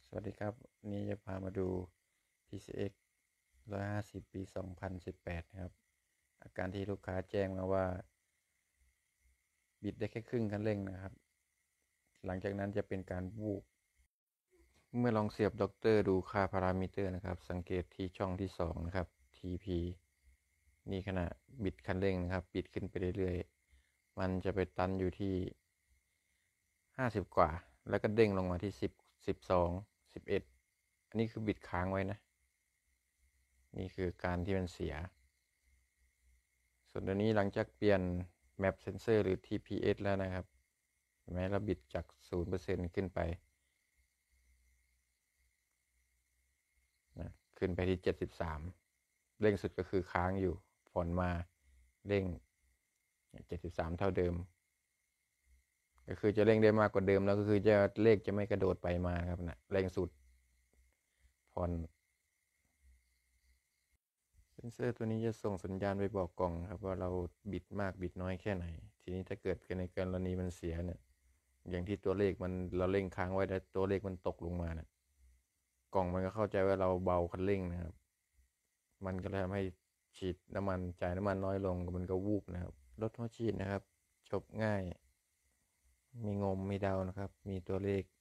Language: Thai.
สวัสดีครับวันนี้จะพามาดู PCX 150 ปี 2018 นะครับอาการที่ลูกค้าแจ้งมาว่าบิดได้แค่ครึ่งคันเร่งนะครับหลังจากนั้นจะเป็นการวูบเมื่อลองเสียบด็อกเตอร์ดูค่าพารามิเตอร์นะครับสังเกตที่ช่องที่2นะครับ TP นี่ขณะบิดคันเร่งนะครับบิดขึ้นไปเรื่อยๆมันจะไปตันอยู่ที่50กว่าแล้วก็เด้งลงมาที่10 12 11อันนี้คือบิดค้างไว้นะนี่คือการที่มันเสียส่วนตัวนี้หลังจากเปลี่ยน Map Sensor หรือ TPS แล้วนะครับเห็นไหมเราบิดจาก 0% ขึ้นไปนะขึ้นไปที่73เร่งสุดก็คือค้างอยู่ผ่อนมาเร่ง73เท่าเดิมก็คือจะเร่งได้มากกว่าเดิมแล้วก็คือเลขจะไม่กระโดดไปมาครับนะเร่งสุดผ่อนเซนเซอร์ตัวนี้จะส่งสัญญาณไปบอกกล่องครับว่าเราบิดมากบิดน้อยแค่ไหนทีนี้ถ้าเกิดในกรณีมันเสียเนี่ยอย่างที่ตัวเลขมันเราเร่งค้างไว้แล้วตัวเลขมันตกลงมาเนี่ยกล่องมันก็เข้าใจว่าเราเบาคันเร่งนะครับมันก็เลยทำให้ฉีดน้ำมันจ่ายน้ำมันน้อยลงมันก็วูบนะครับลดหัวฉีดนะครับจบง่ายมีงมมีเดานะครับมีตัวเลข